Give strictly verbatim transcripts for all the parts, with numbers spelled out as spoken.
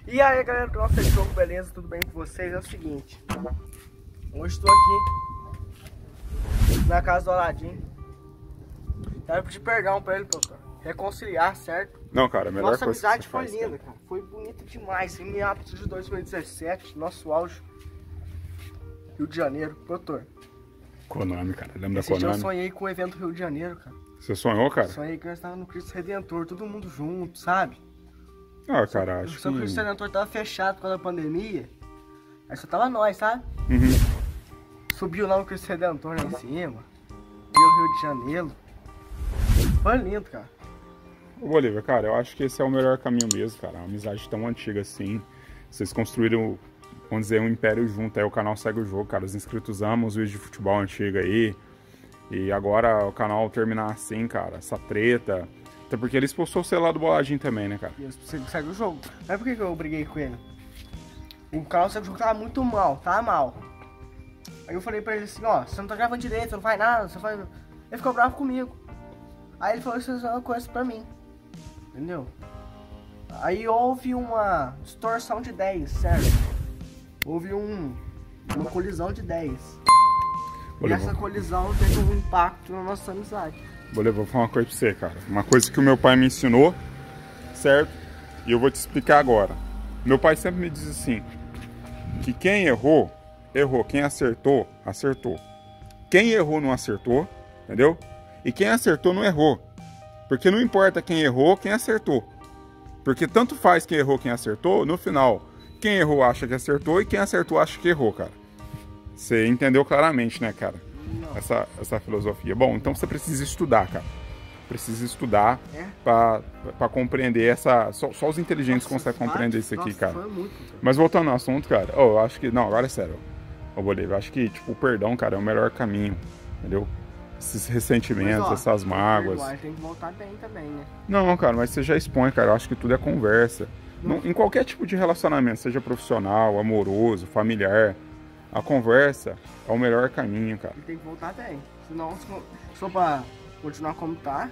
E aí galera do nosso jogo, beleza? Tudo bem com vocês? É o seguinte, hoje estou aqui na casa do Aladim. Quero pedir perdão pra ele, doutor. Reconciliar, certo? Não, cara, a melhor Nossa coisa amizade que foi faz, linda, cara. Foi bonita demais. Em meados de dois mil e dezessete, nosso auge, Rio de Janeiro, doutor. Konami, cara. Lembra Esse da dia eu Konami? sonhei com o evento Rio de Janeiro, cara. Você sonhou, cara? Sonhei que nós estávamos no Cristo Redentor, todo mundo junto, sabe? Ah, cara, acho Só que o Cristo que... Redentor tava fechado por causa da pandemia. Aí só tava nós, sabe? Uhum. Subiu lá no Cristo Redentor lá em cima. Viu o Rio de Janeiro. Foi lindo, cara. Ô, Bolívia, cara, eu acho que esse é o melhor caminho mesmo, cara. Uma amizade tão antiga assim. Vocês construíram, vamos dizer, um império junto. Aí o canal segue o jogo, cara. Os inscritos amam os vídeos de futebol antigo aí. E agora o canal terminar assim, cara, essa treta. Até porque ele expulsou o celular do Boladinho também, né, cara? E você segue o jogo. Mas por que que eu briguei com ele? O canal segue o jogo tava muito mal, tava mal. Aí eu falei pra ele assim, ó, você não tá gravando direito, você não faz nada, você faz... Ele ficou bravo comigo. Aí ele falou que isso é uma coisa pra mim. Entendeu? Aí houve uma distorção de ideias, certo? Houve um, uma colisão de ideias. E Bolívia, essa colisão teve um impacto na nossa amizade. Bolívia, vou falar uma coisa pra você, cara. Uma coisa que o meu pai me ensinou, certo? E eu vou te explicar agora. Meu pai sempre me diz assim, que quem errou, errou. Quem acertou, acertou. Quem errou não acertou, entendeu? E quem acertou não errou. Porque não importa quem errou, quem acertou. Porque tanto faz quem errou, quem acertou, no final, quem errou acha que acertou e quem acertou acha que errou, cara. Você entendeu claramente, né, cara? Essa, essa filosofia. Bom, então você precisa estudar, cara. Precisa estudar É? pra, pra compreender essa... Só, só os inteligentes Nossa, conseguem compreender isso aqui, nossa, cara. foi muito, cara. Mas voltando ao assunto, cara, oh, eu acho que... Não, agora é sério. Ô, Bolívia, eu acho que, tipo, o perdão, cara, é o melhor caminho, entendeu? Esses ressentimentos, Mas, ó, essas mágoas. perdoar, tem que voltar bem também, né? Não, cara, mas você já expõe, cara. Eu acho que tudo é conversa. Não, em qualquer tipo de relacionamento, seja profissional, amoroso, familiar, a conversa é o melhor caminho, cara. E tem que voltar bem. Senão, se for- se for pra continuar como tá,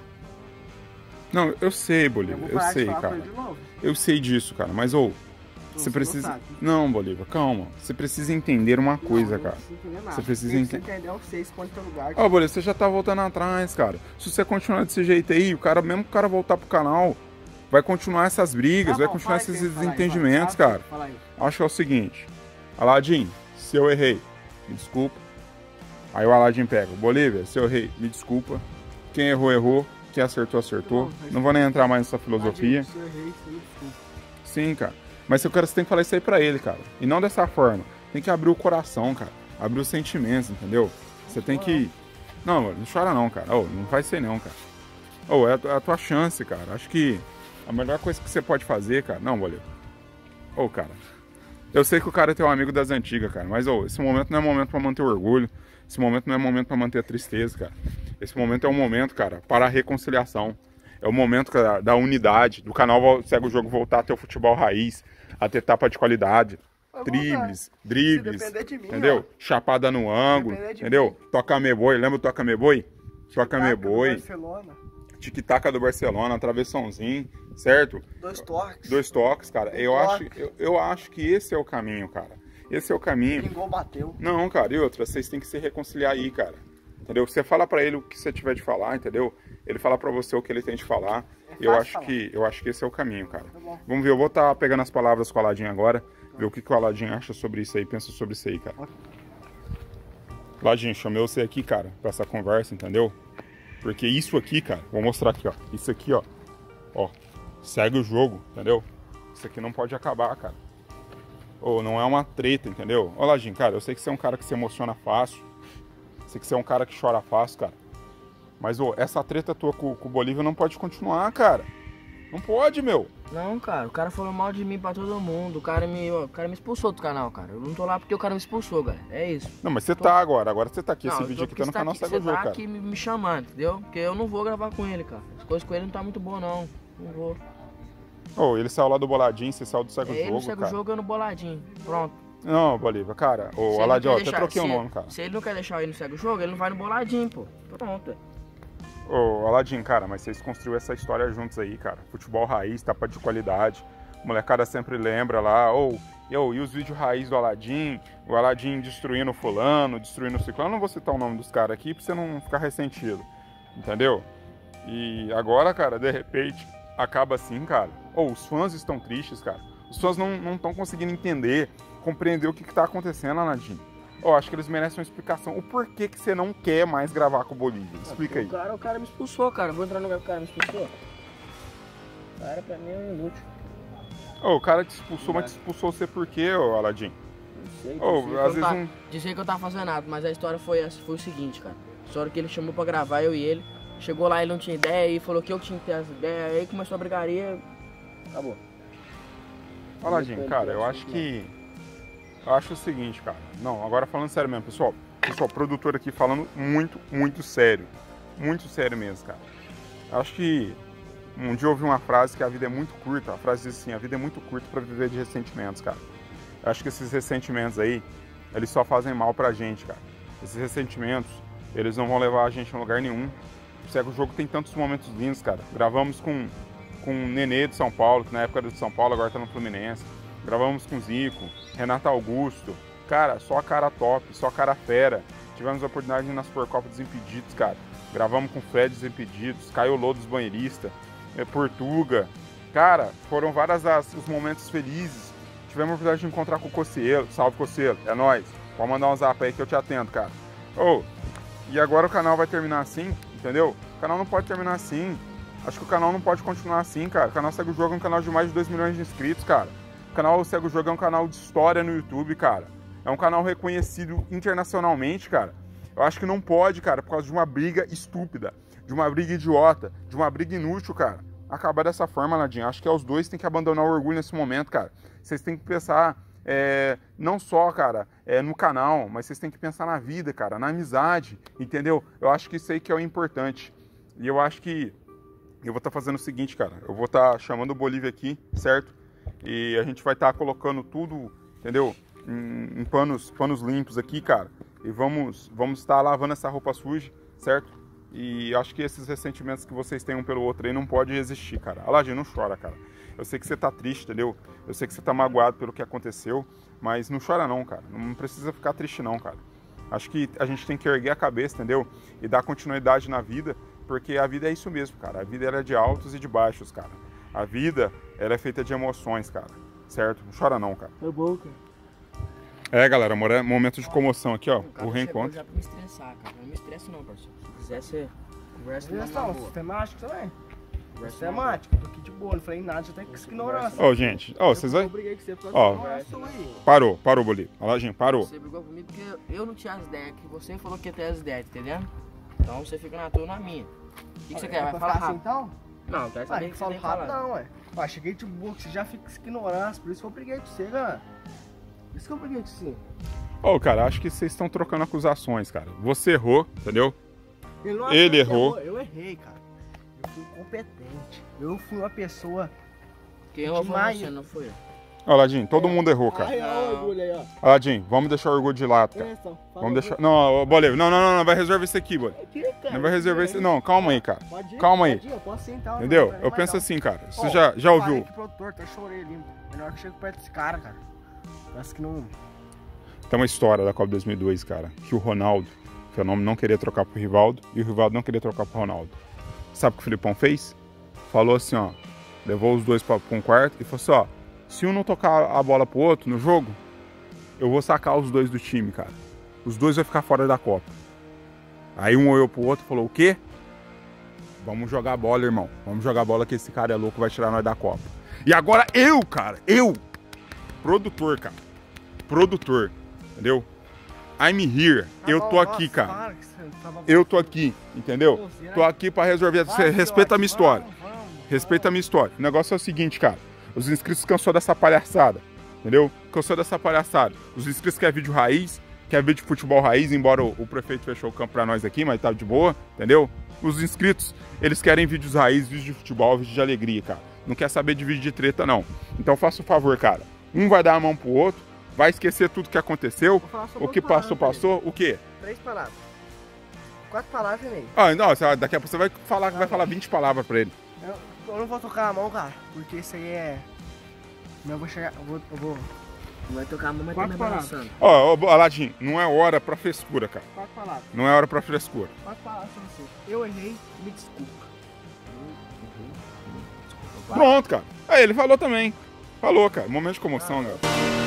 Não, eu sei, eu Bolívia, vou eu parar de sei, falar com cara. ele de novo. Eu sei disso, cara, mas ou Então, você não precisa. sabe. Não, Bolívia, calma. Você precisa entender uma coisa, Não, cara. Não precisa entender nada. Você precisa Tem ente- que entender o que você expõe no teu lugar. Ó, Bolívia, você já tá voltando atrás, cara. Se você continuar desse jeito aí, o cara, mesmo que o cara voltar pro canal, vai continuar essas brigas, Tá vai bom, continuar fala aí, esses fala aí, desentendimentos, fala aí, cara. Fala aí. Acho que é o seguinte, Aladim, se eu errei, me desculpa. Aí o Aladim pega, Bolívia, se eu errei, me desculpa. Quem errou, errou. Quem acertou, acertou. Tá bom, mas- Não vou nem entrar mais nessa filosofia. Se eu errei, você me desculpa. Sim, cara. Mas eu quero, você tem que falar isso aí pra ele, cara. E não dessa forma. Tem que abrir o coração, cara. Abrir os sentimentos, entendeu? Você tem que... Não, mano, não chora não, cara. Oh, não faz isso aí não, cara. Oh, é a, tu- é a tua chance, cara. Acho que a melhor coisa que você pode fazer, cara... Não, valeu. Ô, oh, cara. Eu sei que o cara é teu amigo das antigas, cara. Mas, ô, oh, esse momento não é momento pra manter o orgulho. Esse momento não é momento pra manter a tristeza, cara. Esse momento é um momento, cara, para a reconciliação. É o momento, cara, da unidade. Do canal vol- Segue o Jogo voltar a ter o futebol raiz. A ter tapa de qualidade. Vai Dribles, voltar. dribles. Se depender de mim, Entendeu? Chapada no ângulo. Depender de Entendeu? mim. Toca me boi. Lembra o Toca me boi? Toca me Taca do boi. Barcelona. Tic-tac do Barcelona. Travessãozinho. Certo? Dois toques. Dois toques, cara. Um Eu acho, toque. eu, eu acho que esse é o caminho, cara. Esse é o caminho. Pingou, bateu. Não, cara, e outra, vocês têm que se reconciliar aí, cara. Entendeu? Você fala pra ele o que você tiver de falar, entendeu? Ele fala pra você o que ele tem de falar. É E eu fácil acho falar. que eu acho que esse é o caminho, cara. Tá bom. Vamos ver, eu vou estar pegando as palavras com o Aladim agora, ver o que, que o Aladim acha sobre isso aí, pensa sobre isso aí, cara. Ok. Aladim, chamei você aqui, cara, pra essa conversa, entendeu? Porque isso aqui, cara, vou mostrar aqui, ó. Isso aqui, ó. Ó, segue o jogo, entendeu? Isso aqui não pode acabar, cara. Ou não é uma treta, entendeu? Ô, Aladim, cara, eu sei que você é um cara que se emociona fácil. Sei que você é um cara que chora fácil, cara. Mas, ô, essa treta tua com, com o Bolívia não pode continuar, cara. Não pode, meu. Não, cara, o cara falou mal de mim pra todo mundo. O cara me, o cara me expulsou do canal, cara. Eu não tô lá porque o cara me expulsou, cara. É isso. Não, mas você tá agora. Agora você tá aqui. Não, Esse eu vídeo tô aqui porque tá no você canal aqui, Segue o você Jogo, tá cara. aqui me, me chamando, entendeu? Porque eu não vou gravar com ele, cara. As coisas com ele não tá muito boa, não. Não vou. Ô, ele saiu lá do Boladinho, você saiu do Segue o Ele Jogo, não segue cara. o jogo, eu no boladinho. Pronto. Não, Bolívia, cara. Se Ô, ele Aladim, não ó, quer até deixar- troquei o se- nome, cara. Se ele não quer deixar ele no segue o jogo, ele não vai no boladinho, pô. Pronto. Ô, Aladim, cara, mas vocês construíram essa história juntos aí, cara. Futebol raiz, tapa de qualidade. a molecada sempre lembra lá, ou oh, e os vídeos raiz do Aladim, o Aladim destruindo fulano, destruindo o ciclano. Eu não vou citar o nome dos caras aqui pra você não ficar ressentido, entendeu? E agora, cara, de repente, acaba assim, cara. Ou oh, os fãs estão tristes, cara. Os fãs não estão conseguindo entender, compreender o que, que tá acontecendo, Aladim. Eu acho que eles merecem uma explicação. O porquê que você não quer mais gravar com o Bolívia? Explica aí. O cara, o cara me expulsou, cara. Vou entrar no lugar que o cara me expulsou. O cara, pra mim, é um inútil. Oh, o cara te expulsou, mas te expulsou você por quê, ô Aladim? Não sei. Oh, dizer, às que vezes tá, um... dizer que eu tava fazendo nada, mas a história foi, essa, foi o seguinte, cara. A história que ele chamou pra gravar, eu e ele. Chegou lá, ele não tinha ideia, e falou que eu tinha que ter as ideias. Aí começou a brigaria. Acabou. Aladim, cara, eu acho que... Eu acho o seguinte, cara. Não, agora falando sério mesmo, pessoal. Pessoal, produtor aqui falando muito, muito sério. Muito sério mesmo, cara. Eu acho que... Um dia eu ouvi uma frase que a vida é muito curta. A frase diz assim, a vida é muito curta pra viver de ressentimentos, cara. Eu acho que esses ressentimentos aí, eles só fazem mal pra gente, cara. Esses ressentimentos, eles não vão levar a gente a lugar nenhum. O Cego Jogo tem tantos momentos lindos, cara. Gravamos com, com o Nenê de São Paulo, que na época era de São Paulo, agora tá no Fluminense. Gravamos com Zico, Renato Augusto. Cara, só cara top, só cara fera. Tivemos a oportunidade de ir na Supercopa dos Impedidos, cara. Gravamos com Fred dos Impedidos, Caio Lô dos Banheiristas. É, Portuga, cara, foram vários os momentos felizes. Tivemos a oportunidade de encontrar com o Cocielo. Salve, Cocielo, é nóis. Pode mandar um zap aí que eu te atendo, cara. Oh, e agora o canal vai terminar assim, entendeu? O canal não pode terminar assim. Acho que o canal não pode continuar assim, cara. O canal Cego Jogo é um canal de mais de dois milhões de inscritos, cara. O canal Cego Jogo é um canal de história no YouTube, cara. É um canal reconhecido internacionalmente, cara. Eu acho que não pode, cara, por causa de uma briga estúpida, de uma briga idiota, de uma briga inútil, cara, acabar dessa forma, Aladim. Acho que é os dois que tem que abandonar o orgulho nesse momento, cara. Vocês têm que pensar, é, não só, cara, é, no canal, mas vocês têm que pensar na vida, cara, na amizade, entendeu? Eu acho que isso aí que é o importante. E eu acho que eu vou estar tá fazendo o seguinte, cara. Eu vou estar tá chamando o Bolívia aqui, certo? E a gente vai estar tá colocando tudo, entendeu? Em, em panos, panos limpos aqui, cara. E vamos vamos estar lavando essa roupa suja, certo? E acho que esses ressentimentos que vocês têm um pelo outro aí não pode existir, cara. Aladim, não chora, cara. Eu sei que você tá triste, entendeu? Eu sei que você tá magoado pelo que aconteceu, mas não chora não, cara. Não precisa ficar triste não, cara. Acho que a gente tem que erguer a cabeça, entendeu? E dar continuidade na vida, porque a vida é isso mesmo, cara. A vida ela é de altos e de baixos, cara. A vida, ela é feita de emoções, cara. Certo? Não chora não, cara. Tá bom, cara. É, galera, momento de comoção aqui, ó. O, o reencontro. Já pra me estressar, cara. Não me estresse não, parceiro. Se quiser, você conversa Eles não. são sistemáticos também. Conversa Sistemático, tô aqui de boa, não falei nada, já tem que se ignorar. Ó, gente, ó, vocês Eu vai... briguei com você por Ó. causa do aí. Parou, parou, Bolívia. Aladim, parou. Você brigou comigo porque eu não tinha as ideias, que você falou que ia ter as ideias, entendeu? Então você fica na tua na minha. O que, que você quer? Vai pra falar ficar assim rápido. então? Não, não quero Ué, saber tem que que você falar tem rápido falar. não, ué. Ó, cheguei de boa, que você já fica se ignorando, por isso que eu briguei com você, galera. Por isso que eu briguei com você. Ô, cara, acho que vocês estão trocando acusações, cara. Você errou, entendeu? Ele, não Ele achou que errou. Eu errei, cara. Eu fui incompetente. Eu fui uma pessoa... Quem errou foi Demais. você, não foi eu. Ó, Aladim, todo mundo errou, cara. Ai, ó, o orgulho aí, ó. Aladim, vamos deixar o orgulho de lado, cara. Presta, fala Vamos o deixar... Não, ó, Bolívia, não, não, não, não, vai resolver isso aqui, Bolívia. Aqui, cara. Não vai resolver isso... Não, calma aí, cara. Pode ir, Calma aí. pode ir, eu posso ir, então, Entendeu? não, não é Eu mais penso não. assim, cara. Você Ó, já, já eu ouviu... falei que produtor, até chorei ali. Melhor que eu chego perto desse cara, cara. Parece que não... Tem uma história da Copa dois mil e dois, cara, que o Ronaldo, que é o nome, não queria trocar pro Rivaldo, e o Rivaldo não queria trocar pro Ronaldo. Sabe o que o Filipão fez? Falou assim, ó, levou os dois pra, pra um quarto e falou assim, ó, se um não tocar a bola pro outro no jogo, eu vou sacar os dois do time, cara. Os dois vão ficar fora da Copa. Aí um olhou pro outro e falou, o quê? Vamos jogar bola, irmão. Vamos jogar bola que esse cara é louco, vai tirar nós da Copa. E agora eu, cara, eu, produtor, cara, produtor, entendeu? I'm here, eu tô aqui, cara. Eu tô aqui, entendeu? Tô aqui pra resolver. Você respeita a minha história. Respeita a minha história. O negócio é o seguinte, cara. Os inscritos cansou dessa palhaçada, entendeu? Cansou dessa palhaçada. Os inscritos querem vídeo raiz, querem vídeo de futebol raiz, embora o, o prefeito fechou o campo pra nós aqui, mas tá de boa, entendeu? Os inscritos, eles querem vídeos raiz, vídeos de futebol, vídeos de alegria, cara. Não quer saber de vídeo de treta, não. Então faça o favor, cara. Um vai dar a mão pro outro, vai esquecer tudo que aconteceu, o que passou, passou, o quê? Três palavras. Quatro palavras e meio. Ah, não, daqui a pouco você vai falar, vai falar vinte palavras pra ele. Eu, eu não vou tocar a mão, cara, porque isso aí é... Mas eu vou chegar, eu vou... Eu vou... Vai tocar a mão, mas Quatro também palavras. balançando. Ó, ô, Aladim, não é hora pra frescura, cara. Quatro palavras. Não é hora pra frescura. Quatro palavras pra você. Eu errei, me desculpa. Pronto, cara. Aí ele falou também. Falou, cara. Momento de comoção, galera.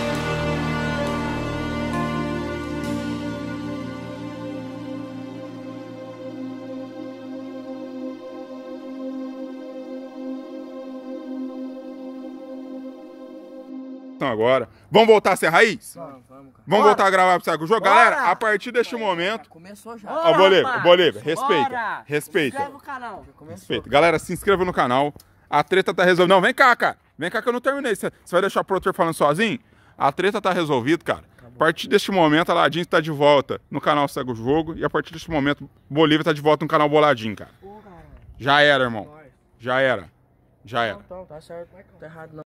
Então agora, vamos voltar a ser raiz? Vamos, vamos, cara. Vamos Bora. voltar a gravar pro Saco Jogo? Bora. Galera, a partir deste Já momento... começou já. Bora. Ó, Bolívar, rapaz. Bolívar, respeita. Bora. Respeita. Se inscreve no canal. Já começou. Respeita. Galera, se inscreva no canal. A treta tá resolvida. Não, vem cá, cara. Vem cá que eu não terminei. Você vai deixar o produtor falando sozinho? A treta tá resolvida, cara. A partir deste momento, a Aladim tá de volta no canal Segue o Jogo. E a partir deste momento, Bolívia tá de volta no canal Boladinho, cara. Ô, cara. Já era, irmão. Nós. Já era. Já era. Então, tá certo. Tá errado não.